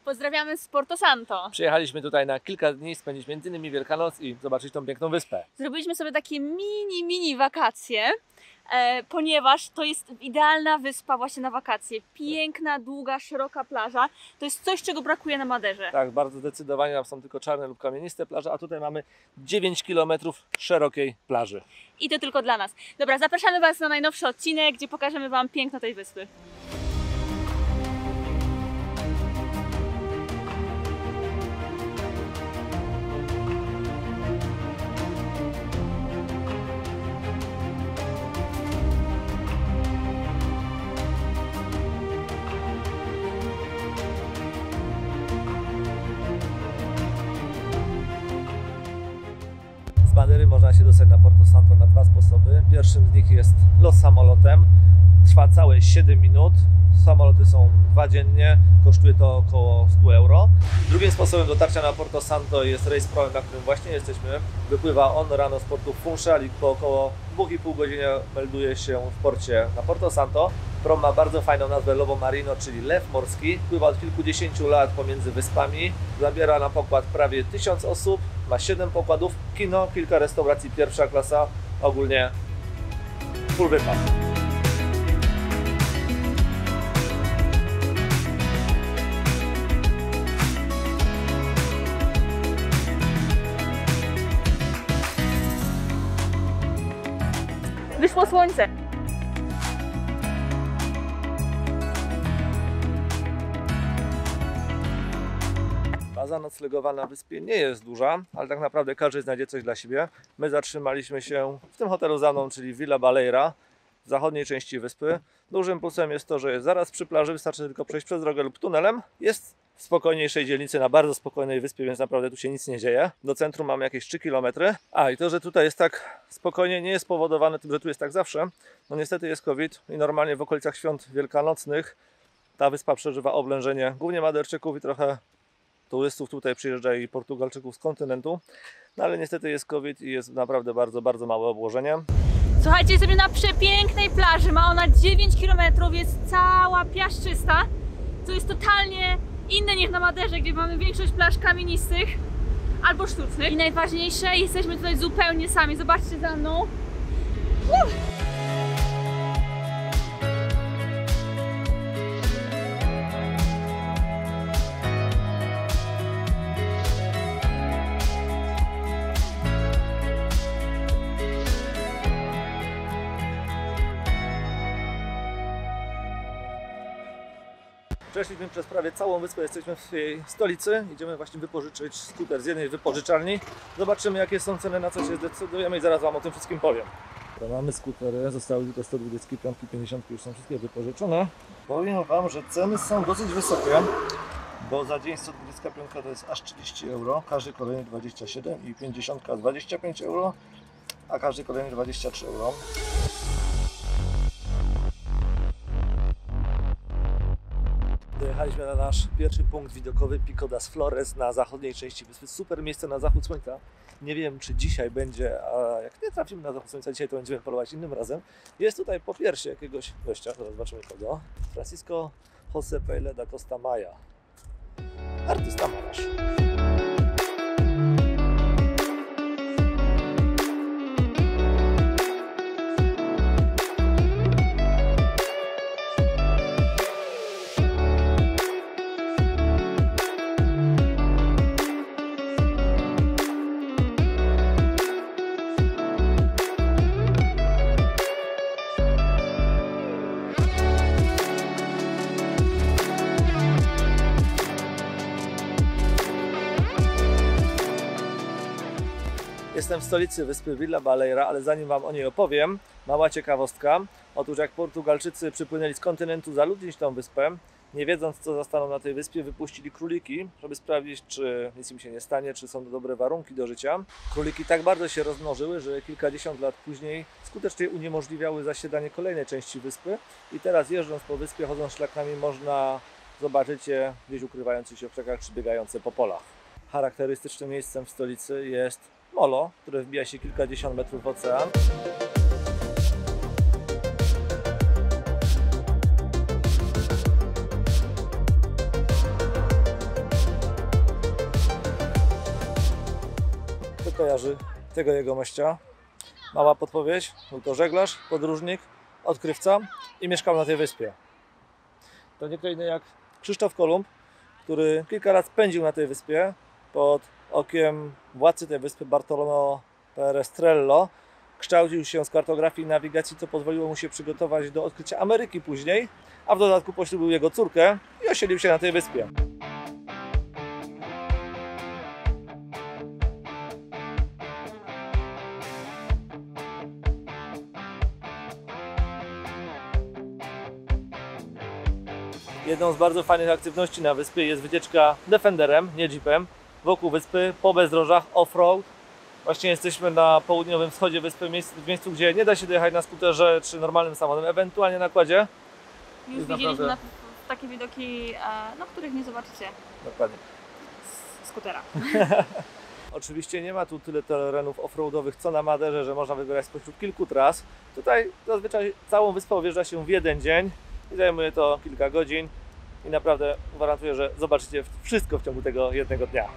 Pozdrawiamy z Porto Santo. Przyjechaliśmy tutaj na kilka dni spędzić m.in. Wielkanoc i zobaczyć tą piękną wyspę. Zrobiliśmy sobie takie mini wakacje, ponieważ to jest idealna wyspa właśnie na wakacje. Piękna, długa, szeroka plaża. To jest coś, czego brakuje na Maderze. Tak, bardzo zdecydowanie tam są tylko czarne lub kamieniste plaże, a tutaj mamy 9 km szerokiej plaży. I to tylko dla nas. Dobra, zapraszamy Was na najnowszy odcinek, gdzie pokażemy Wam piękno tej wyspy. Z Madery można się dostać na Porto Santo na dwa sposoby. Pierwszym z nich jest lot samolotem. Trwa całe 7 minut. Samoloty są 2 dziennie, kosztuje to około 100 euro. Drugim sposobem dotarcia na Porto Santo jest rejs promem, na którym właśnie jesteśmy. Wypływa on rano z portu Funchal i po około 2,5 godziny melduje się w porcie na Porto Santo. Prom ma bardzo fajną nazwę Lobo Marino, czyli lew morski. Pływa od kilkudziesięciu lat pomiędzy wyspami. Zabiera na pokład prawie 1000 osób. Ma 7 pokładów, kino, kilka restauracji pierwsza klasa. Ogólnie full wypad. Wyszło słońce. Baza noclegowa na wyspie nie jest duża, ale tak naprawdę każdy znajdzie coś dla siebie. My zatrzymaliśmy się w tym hotelu za mną, czyli Villa Baleira w zachodniej części wyspy. Dużym plusem jest to, że jest zaraz przy plaży, wystarczy tylko przejść przez drogę lub tunelem. Jest w spokojniejszej dzielnicy, na bardzo spokojnej wyspie, więc naprawdę tu się nic nie dzieje. Do centrum mamy jakieś 3 km. I to, że tutaj jest tak spokojnie, nie jest spowodowane tym, że tu jest tak zawsze. No niestety jest COVID i normalnie w okolicach świąt wielkanocnych ta wyspa przeżywa oblężenie głównie Maderczyków i trochę turystów tutaj przyjeżdża i Portugalczyków z kontynentu. No ale niestety jest COVID i jest naprawdę bardzo małe obłożenie. Słuchajcie, jesteśmy na przepięknej plaży. Ma ona 9 km, jest cała piaszczysta, co jest totalnie inne niż na Maderze, gdzie mamy większość plaż kamienistych albo sztucznych. I najważniejsze, jesteśmy tutaj zupełnie sami. Zobaczcie za mną. Przeszliśmy przez prawie całą wyspę, jesteśmy w jej stolicy. Idziemy właśnie wypożyczyć skuter z jednej wypożyczalni. Zobaczymy, jakie są ceny, na co się zdecydujemy i zaraz Wam o tym wszystkim powiem. Mamy skutery, zostały tylko 125, 50 już są wszystkie wypożyczone. Powiem Wam, że ceny są dosyć wysokie, bo za dzień 125 to jest aż 30 euro, każdy kolejny 27 i 50 25 euro, a każdy kolejny 23 euro. Dojechaliśmy na nasz pierwszy punkt widokowy Pico das Flores na zachodniej części wyspy. Super miejsce na zachód słońca. Nie wiem, czy dzisiaj będzie, a jak nie trafimy na zachód słońca, dzisiaj to będziemy polować innym razem. Jest tutaj po piersie jakiegoś gościa, zaraz zobaczymy kogo. Francisco José Peyle da Costa Maya. Artysta malarz. Jestem w stolicy wyspy Villa Baleira, ale zanim Wam o niej opowiem, mała ciekawostka. Otóż jak Portugalczycy przypłynęli z kontynentu zaludnić tą wyspę, nie wiedząc co zastaną na tej wyspie, wypuścili króliki, żeby sprawdzić, czy nic im się nie stanie, czy są to dobre warunki do życia. Króliki tak bardzo się rozmnożyły, że kilkadziesiąt lat później skutecznie uniemożliwiały zasiedanie kolejnej części wyspy i teraz jeżdżąc po wyspie, chodząc szlakami, można zobaczyć je gdzieś ukrywające się w krzakach czy biegające po polach. Charakterystycznym miejscem w stolicy jest molo, które wbija się kilkadziesiąt metrów w ocean. kojarzy tego jegomościa? Mała podpowiedź, był to żeglarz, podróżnik, odkrywca i mieszkał na tej wyspie. To nie kto inny jak Krzysztof Kolumb, który kilka lat spędził na tej wyspie pod okiem władcy tej wyspy Bartolomeo Perestrello. Kształcił się z kartografii i nawigacji, co pozwoliło mu się przygotować do odkrycia Ameryki później, a w dodatku poślubił jego córkę i osiedlił się na tej wyspie. Jedną z bardzo fajnych aktywności na wyspie jest wycieczka Defenderem, nie jeepem, wokół wyspy, po bezdrożach, off-road. Właśnie jesteśmy na południowym wschodzie wyspy, w miejscu, gdzie nie da się dojechać na skuterze czy normalnym samochodem, ewentualnie na kładzie. Już widzieliśmy takie widoki, no, których nie zobaczycie Dokładnie. z skutera. Oczywiście nie ma tu tyle terenów off-roadowych co na Maderze, że można wybierać spośród kilku tras. Tutaj zazwyczaj całą wyspę objeżdża się w jeden dzień i zajmuje to kilka godzin i naprawdę gwarantuję, że zobaczycie wszystko w ciągu tego jednego dnia.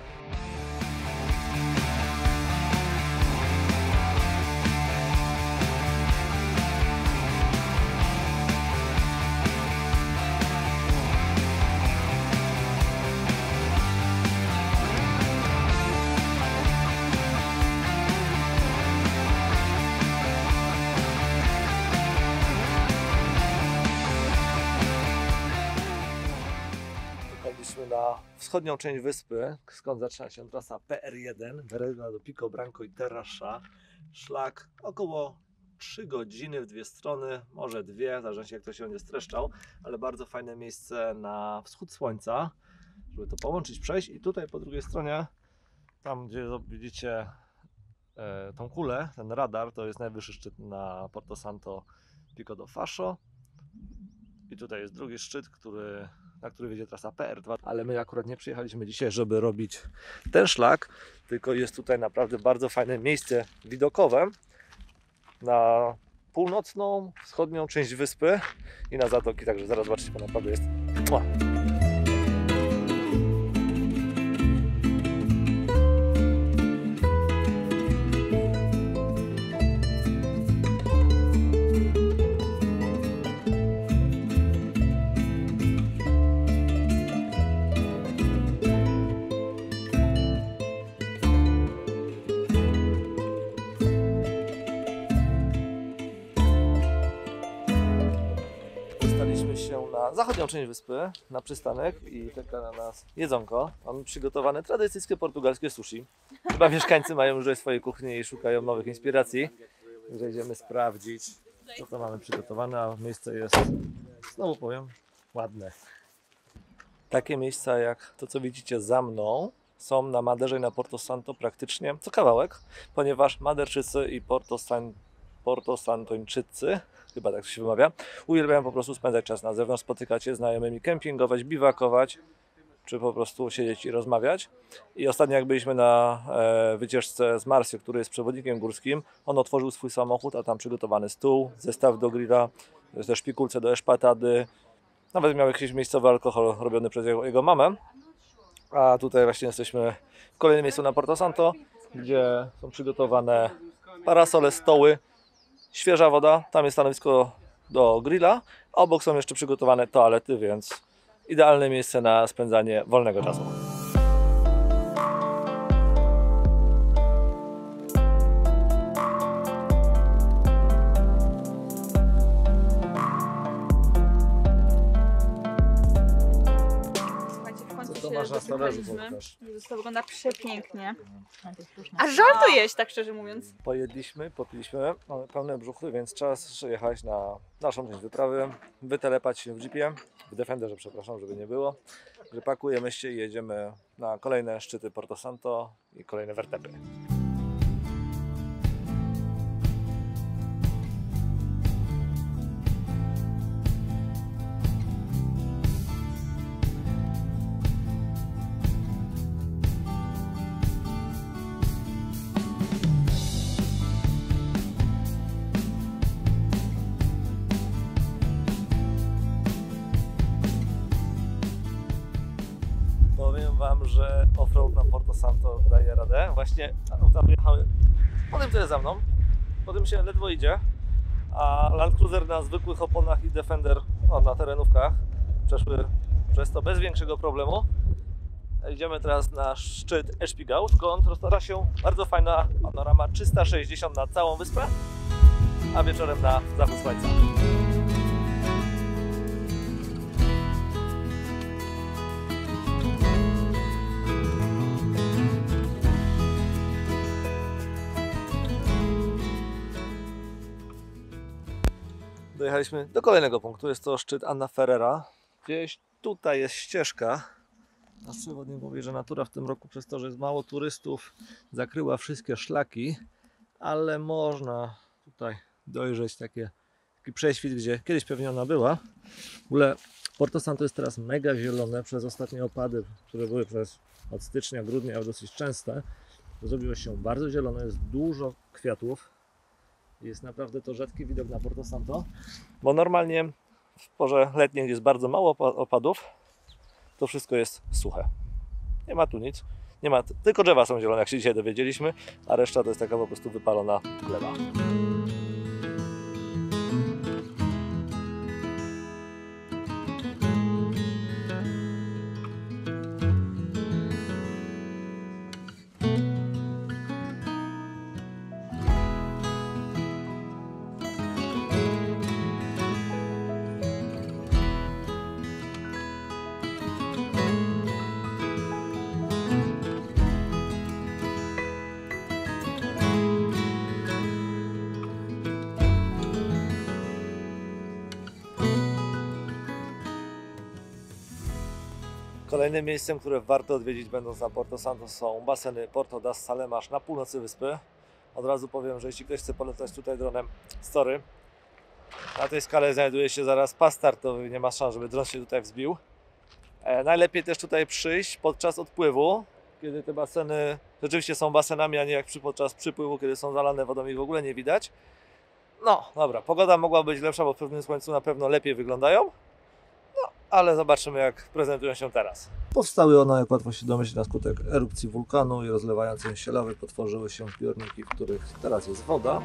Na wschodnią część wyspy, skąd zaczyna się trasa PR1, Vereda do Pico Branco i Terrasza. Szlak około 3 godziny w dwie strony, może dwie, w zależności jak to się będzie streszczał, ale bardzo fajne miejsce na wschód słońca, żeby to połączyć, przejść. I tutaj po drugiej stronie, tam gdzie widzicie tą kulę, ten radar, to jest najwyższy szczyt na Porto Santo Pico do Fascio. I tutaj jest drugi szczyt, na który wiedzie trasa PR2, ale my akurat nie przyjechaliśmy dzisiaj, żeby robić ten szlak, tylko jest tutaj naprawdę bardzo fajne miejsce widokowe na północną, wschodnią część wyspy i na zatoki, także zaraz zobaczycie, bo naprawdę jest... Się na zachodnią część wyspy, na przystanek i czeka na nas jedzonko. Mamy przygotowane tradycyjskie portugalskie sushi. Chyba mieszkańcy mają już swoje kuchnie i szukają nowych inspiracji. Także idziemy sprawdzić, co mamy przygotowane, a miejsce jest, znowu powiem, ładne. Takie miejsca jak to, co widzicie za mną, są na Maderze i na Porto Santo praktycznie co kawałek, ponieważ Maderczycy i Porto Santończycy, chyba tak to się wymawia, uwielbiają po prostu spędzać czas na zewnątrz, spotykać się z znajomymi, kempingować, biwakować, czy po prostu siedzieć i rozmawiać. I ostatnio jak byliśmy na wycieczce z Marcio, który jest przewodnikiem górskim, on otworzył swój samochód, a tam przygotowany stół, zestaw do grilla, też szpikulce do eszpatady, nawet miał jakiś miejscowy alkohol robiony przez jego mamę. A tutaj właśnie jesteśmy w kolejnym miejscu na Porto Santo, gdzie są przygotowane parasole, stoły, świeża woda, tam jest stanowisko do grilla, a obok są jeszcze przygotowane toalety, więc idealne miejsce na spędzanie wolnego czasu. Masz na stolarzu, to wygląda przepięknie. A żal to jeść, tak szczerze mówiąc. Pojedliśmy, popiliśmy, mamy pełne brzuchy, więc czas jechać na naszą część wyprawy, wytelepać się w jeepie, w Defenderze, przepraszam, żeby nie było. Że pakujemy się i jedziemy na kolejne szczyty Porto Santo i kolejne wertepy. Powiem Wam, że offroad na Porto Santo daje radę. Właśnie auta wyjechały po tym, co jest za mną. Po tym się ledwo idzie. A Land Cruiser na zwykłych oponach i Defender na terenówkach przeszły przez to bez większego problemu. Idziemy teraz na szczyt Espigão, skąd roztacza się bardzo fajna panorama 360 na całą wyspę, a wieczorem na zachód słońca. Dojechaliśmy do kolejnego punktu, jest to szczyt Anna Ferreira. Gdzieś tutaj jest ścieżka. Nasz przewodnik mówi, że natura w tym roku przez to, że jest mało turystów, zakryła wszystkie szlaki, ale można tutaj dojrzeć taki prześwit, gdzie kiedyś pewnie ona była. W ogóle Porto Santo jest teraz mega zielone przez ostatnie opady, które były od stycznia, grudnia dosyć częste. Zrobiło się bardzo zielone, jest dużo kwiatów. Jest naprawdę to rzadki widok na Porto Santo, bo normalnie w porze letniej jest bardzo mało opadów, to wszystko jest suche. Nie ma tu nic, nie ma, tylko drzewa są zielone, jak się dzisiaj dowiedzieliśmy, a reszta to jest taka po prostu wypalona gleba. Kolejnym miejscem, które warto odwiedzić będąc na Porto Santo, są baseny Porto das Salemash na północy wyspy. Od razu powiem, że jeśli ktoś chce polatać tutaj dronem, sorry, na tej skale znajduje się zaraz pas startowy, nie ma szans, żeby dron się tutaj wzbił. Najlepiej też tutaj przyjść podczas odpływu, kiedy te baseny rzeczywiście są basenami, a nie jak podczas przypływu, kiedy są zalane wodą i w ogóle nie widać. No dobra, pogoda mogła być lepsza, bo w pewnym słońcu na pewno lepiej wyglądają. Ale zobaczymy, jak prezentują się teraz. Powstały one, jak łatwo się domyślić, na skutek erupcji wulkanu i rozlewającej się lawy potworzyły się zbiorniki, w których teraz jest woda.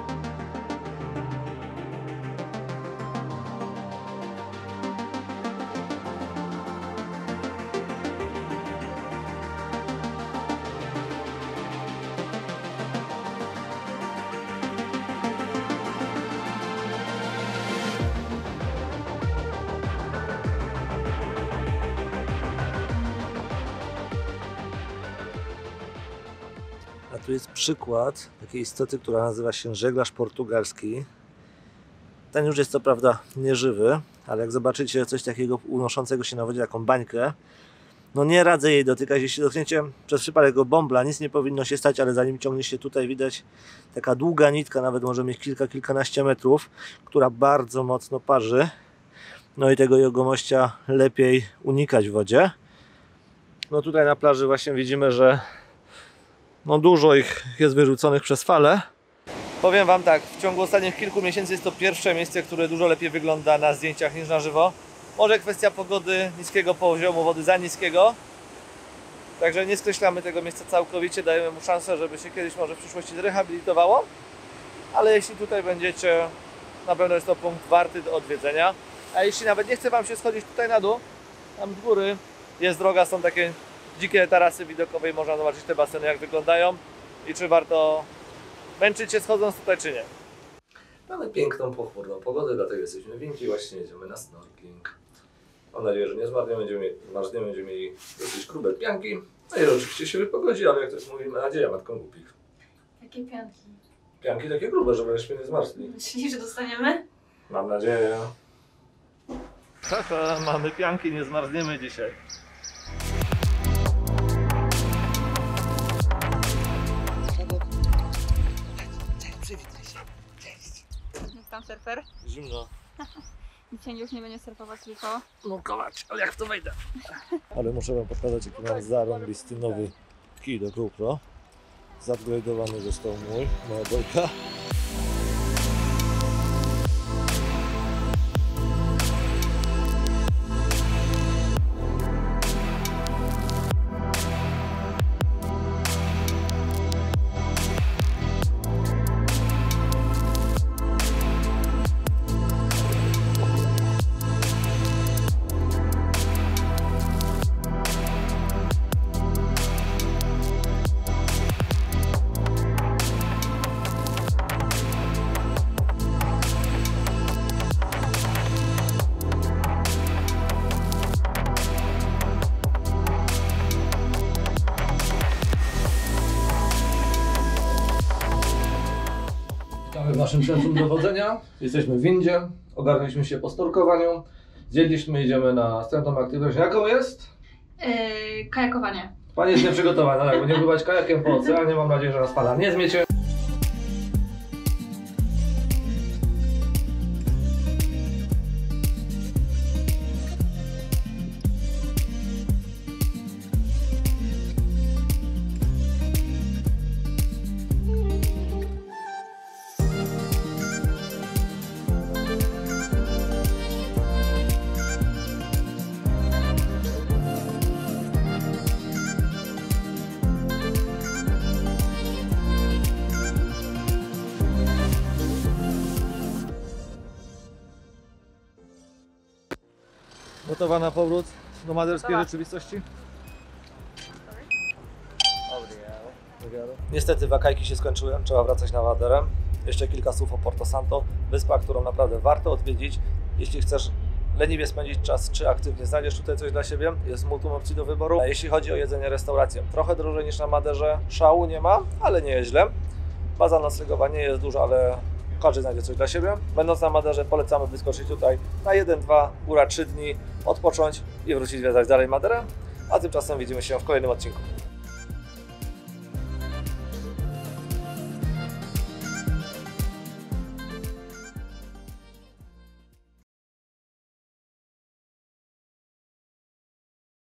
A tu jest przykład takiej istoty, która nazywa się żeglarz portugalski. Ten już jest co prawda nieżywy, ale jak zobaczycie coś takiego unoszącego się na wodzie, taką bańkę, no nie radzę jej dotykać. Jeśli dotkniecie przez przypadek go bąbla, nic nie powinno się stać, ale zanim ciągnie się tutaj, widać taka długa nitka, nawet może mieć kilkanaście metrów, która bardzo mocno parzy. No i tego jegomościa lepiej unikać w wodzie. No tutaj na plaży właśnie widzimy, że no dużo ich jest wyrzuconych przez fale. Powiem Wam tak, w ciągu ostatnich kilku miesięcy jest to pierwsze miejsce, które dużo lepiej wygląda na zdjęciach niż na żywo. Może kwestia pogody, niskiego poziomu wody, za niskiego. Także nie skreślamy tego miejsca całkowicie, dajemy mu szansę, żeby się kiedyś może w przyszłości zrehabilitowało. Ale jeśli tutaj będziecie, na pewno jest to punkt warty do odwiedzenia. A jeśli nawet nie chce Wam się schodzić tutaj na dół, tam z góry jest droga, są takie dzikie tarasy widokowe i można zobaczyć te baseny, jak wyglądają i czy warto męczyć się schodząc tutaj, czy nie. Mamy piękną, pochmurną pogodę, dlatego jesteśmy winki i właśnie jedziemy na snorkeling. Mam nadzieję, że nie zmarzniemy, będziemy mieli dosyć grube pianki. No i oczywiście się wypogodzi, ale jak to jest, mówimy, nadzieja matką głupich. Jakie pianki? Pianki takie grube, żeby żeśmy nie zmarzli. Myślisz, że dostaniemy? Mam nadzieję. Haha, mamy pianki, nie zmarzniemy dzisiaj. Przywitaj się. Cześć. Jak tam surfer? Zimno. Dzisiaj już nie będzie surfować tylko. Nurkować, ale jak w to wejdę? Ale muszę Wam pokazać, jaki mam zarąbisty nowy kij do GoPro. Zupgrade'owany został moja bojka. naszym centrum dowodzenia. Jesteśmy w windzie, ogarnęliśmy się po storkowaniu. Zjedliśmy, idziemy na następną aktywność. Jaką jest? Kajakowanie. Pani jest nieprzygotowana, tak, bo nie pływać kajakiem po oceanie. Mam nadzieję, że nas Pana nie zmiecie. Gotowa na powrót do maderskiej rzeczywistości? Niestety wakajki się skończyły, trzeba wracać na Maderę. Jeszcze kilka słów o Porto Santo, wyspa, którą naprawdę warto odwiedzić. Jeśli chcesz leniwie spędzić czas, czy aktywnie znajdziesz tutaj coś dla siebie, jest multum opcji do wyboru. A jeśli chodzi o jedzenie, restaurację, trochę drożej niż na Maderze, szału nie ma, ale nie jest źle. Baza noclegowa nie jest duża, ale każdy znajdzie coś dla siebie. Będąc na Maderze, polecamy wyskoczyć tutaj na 1, 2, góra 3 dni, odpocząć i wrócić zwiedzać dalej Maderę. A tymczasem widzimy się w kolejnym odcinku.